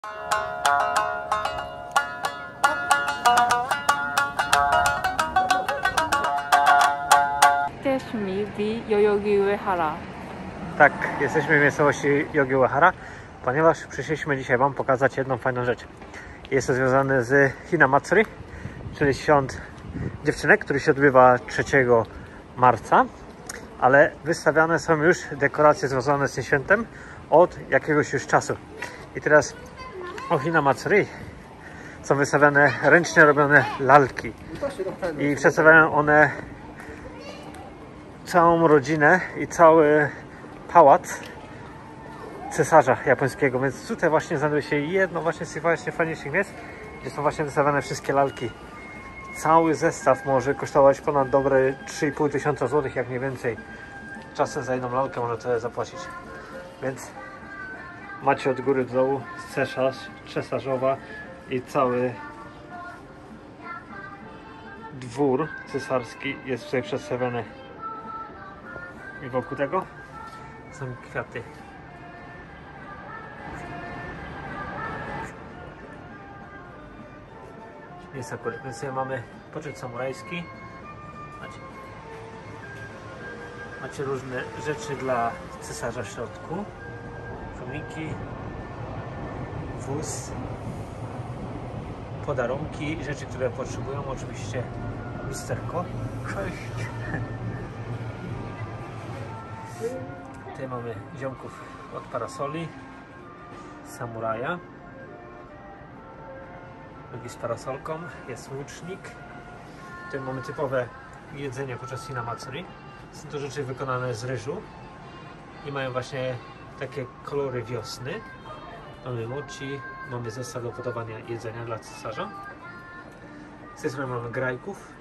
Jesteśmy w Yoyogi Uehara. Tak, jesteśmy w miejscowości Yoyogi Uehara, ponieważ przyszliśmy dzisiaj Wam pokazać jedną fajną rzecz. Jest to związane z Hina Matsuri, czyli świąt dziewczynek, który się odbywa 3 marca, ale wystawiane są już dekoracje związane z tym świętem od jakiegoś już czasu. I teraz o Hina Matsuri są wystawiane ręcznie robione lalki i przedstawiają one całą rodzinę i cały pałac cesarza japońskiego, więc tutaj właśnie znajduje się jedno właśnie z tych właśnie fajniejszych miejsc, gdzie są właśnie wystawiane wszystkie lalki. Cały zestaw może kosztować ponad dobre 3500 zł, jak nie więcej. Czasem za jedną lalkę można tyle zapłacić. Więc macie od góry do dołu cesarzowa i cały dwór cesarski jest tutaj przedstawiony. I wokół tego są kwiaty. Jest akurat, więc tutaj mamy poczet samurajski. Macie różne rzeczy dla cesarza w środku. Chomiki, wóz, podarunki, rzeczy, które potrzebują. Oczywiście lusterko. Cześć! Tutaj mamy ziomków od parasoli, samuraja, drugi z parasolką, jest łucznik. Tutaj mamy typowe jedzenie podczas Hina Matsuri. Są to rzeczy wykonane z ryżu i mają właśnie takie kolory wiosny. Mamy mochi, mamy zestaw do podawania jedzenia dla cesarza. Z tej strony mamy grajków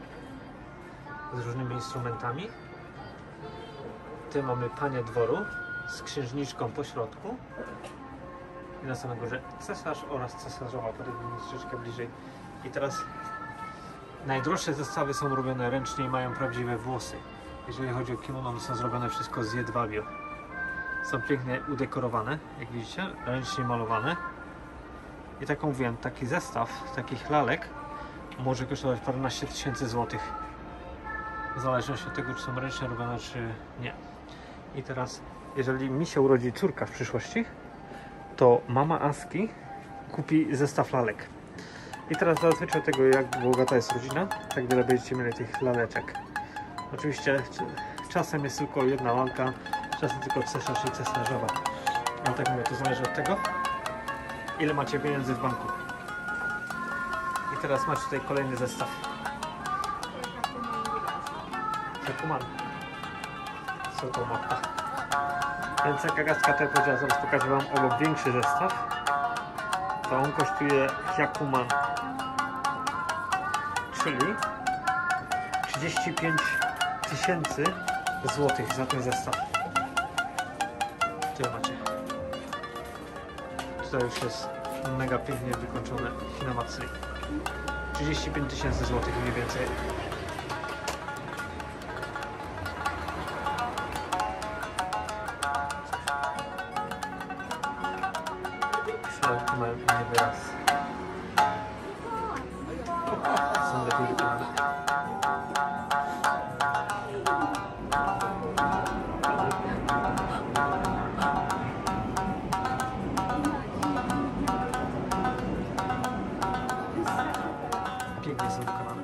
z różnymi instrumentami. Tutaj mamy panię dworu z księżniczką po środku. I na samej górze cesarz oraz cesarzowa, podejdziemy troszeczkę bliżej. I teraz najdroższe zestawy są robione ręcznie i mają prawdziwe włosy. Jeżeli chodzi o kimono, są zrobione wszystko z jedwabiu. Są pięknie udekorowane, jak widzicie, ręcznie malowane. I tak jak mówiłem, taki zestaw takich lalek może kosztować paręnaście tysięcy złotych. W zależności od tego, czy są ręcznie robione, czy nie. I teraz, jeżeli mi się urodzi córka w przyszłości, to mama Aski kupi zestaw lalek. I teraz zazwyczaj od tego, jak bogata jest rodzina, tak wiele będziecie mieli tych laleczek. Oczywiście czasem jest tylko jedna lalka, czasem tylko cesarz i cesarzowa. Ale tak mówię, to zależy od tego, ile macie pieniędzy w banku. I teraz macie tutaj kolejny zestaw. Jakuman. Co to mapa? Więc jak Agatka tutaj powiedziała, zaraz pokażę Wam obok większy zestaw. To on kosztuje Jakuman, czyli 35 tysięcy złotych za ten zestaw. Tutaj macie. Tutaj już jest mega pięknie wykończone Hina Matsuri. 35 tysięcy złotych mniej więcej. Środki mają inny wyraz. Są lepiej wykonane. Pięknie są wykonane.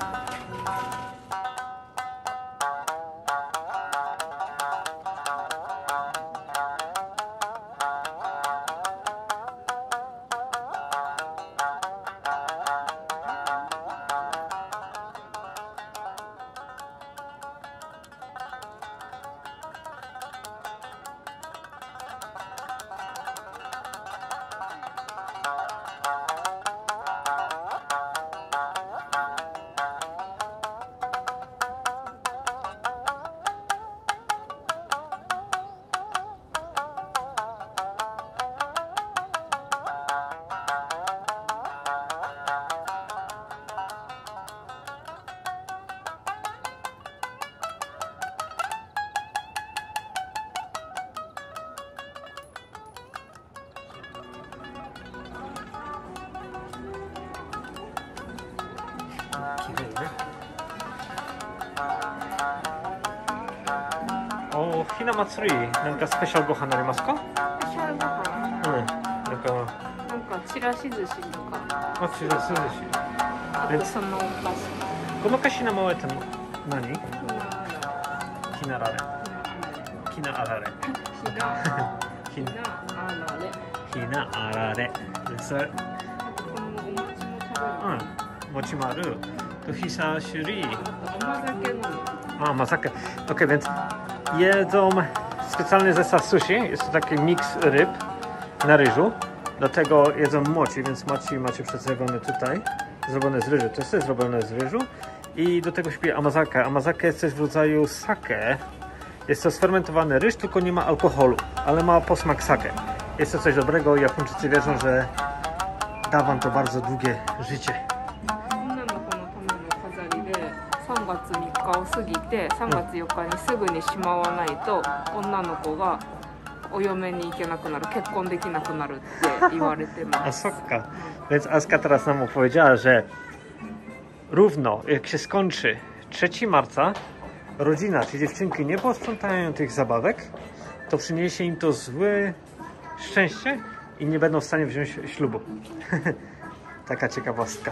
綺麗ね。お、ひな祭り、なんかスペシャルご飯ありますか？ スペシャルご飯なんかちらし寿司とか、 あ、ちらし寿司。 あとそのお菓子。 この菓子の名前って何？ひなあられ。ひなあられ。ひなあられ。それ。餅もある。久しぶり。 甘酒の。 Ama zakę. Okej, więc jedzą specjalny zestaw sushi. Jest to taki miks ryb na ryżu. Do tego jedzą mochi, więc mochi macie przedstawione tutaj. Zrobione z ryżu. To jest też zrobione z ryżu. I do tego śpi amazake. Amazake jest coś w rodzaju sake. Jest to sfermentowany ryż, tylko nie ma alkoholu, ale ma posmak sake. Jest to coś dobrego. Japończycy wierzą, że da wam to bardzo długie życie. 3月3日を過ぎて3月4日にすぐにしまわないと女の子がお嫁に行けなくなる、結婚できなくなるって言われてます。 A sokka. Więc Aska teraz nam opowiedziała, że równo jak się skończy 3 marca, rodzina, czy dziewczynki nie posprzątają tych zabawek, to przyniesie im to złe szczęście i nie będą w stanie wziąć ślubu. Taka ciekawostka.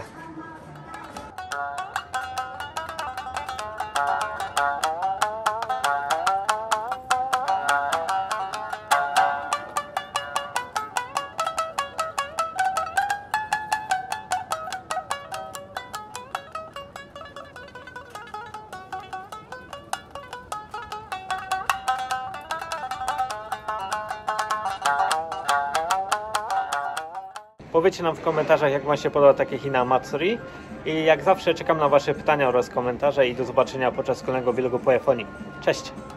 Powiedzcie nam w komentarzach, jak wam się podoba takie Hina Matsuri. I jak zawsze czekam na wasze pytania oraz komentarze i do zobaczenia podczas kolejnego vlogu po Japonii. Cześć!